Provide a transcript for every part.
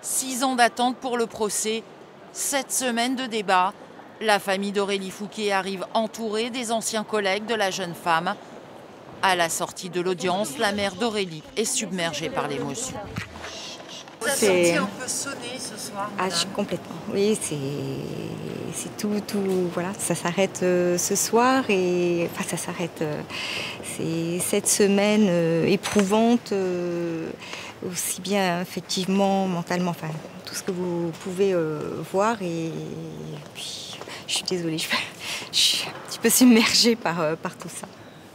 6 ans d'attente pour le procès, 7 semaines de débat. La famille d'Aurélie Fouquet arrive entourée des anciens collègues de la jeune femme. À la sortie de l'audience, la mère d'Aurélie est submergée par l'émotion. Vous avez senti un peu sonner ce soir? Complètement. Oui, c'est tout, voilà, ça s'arrête ce soir et enfin ça s'arrête. C'est cette semaine éprouvante, aussi bien effectivement, mentalement, enfin tout ce que vous pouvez voir et puis je suis désolée, je suis un petit peu submergée par tout ça.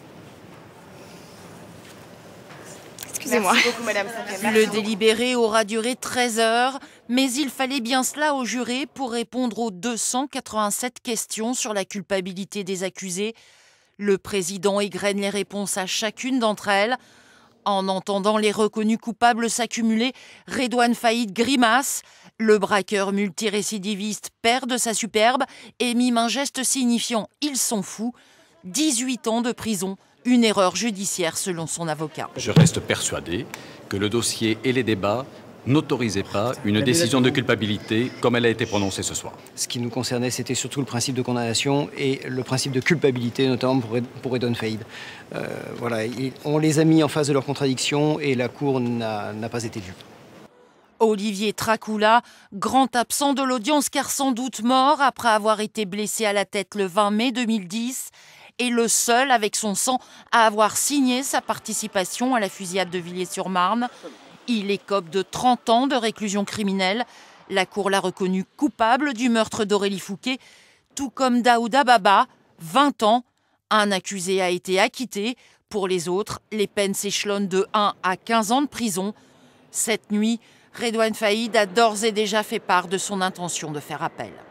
Excusez-moi. Merci beaucoup, Madame Saint-Pierre. Le délibéré aura duré 13 heures, mais il fallait bien cela aux jurés pour répondre aux 287 questions sur la culpabilité des accusés. Le président égrène les réponses à chacune d'entre elles. En entendant les reconnus coupables s'accumuler, Redouane Faïd grimace. Le braqueur multirécidiviste perd de sa superbe et mime un geste signifiant « ils sont fous ». 18 ans de prison. Une erreur judiciaire selon son avocat. Je reste persuadé que le dossier et les débats n'autorisaient pas une décision de culpabilité comme elle a été prononcée ce soir. Ce qui nous concernait, c'était surtout le principe de condamnation et le principe de culpabilité, notamment pour Redouane Faïd. Voilà, on les a mis en face de leurs contradictions et la Cour n'a pas été dupe. Olivier Tracoula, grand absent de l'audience car sans doute mort après avoir été blessé à la tête le 20 mai 2010, est le seul avec son sang à avoir signé sa participation à la fusillade de Villiers-sur-Marne. Il écope de 30 ans de réclusion criminelle. La Cour l'a reconnu coupable du meurtre d'Aurélie Fouquet, tout comme Daouda Baba, 20 ans. Un accusé a été acquitté. Pour les autres, les peines s'échelonnent de 1 à 15 ans de prison. Cette nuit, Redouane Faïd a d'ores et déjà fait part de son intention de faire appel.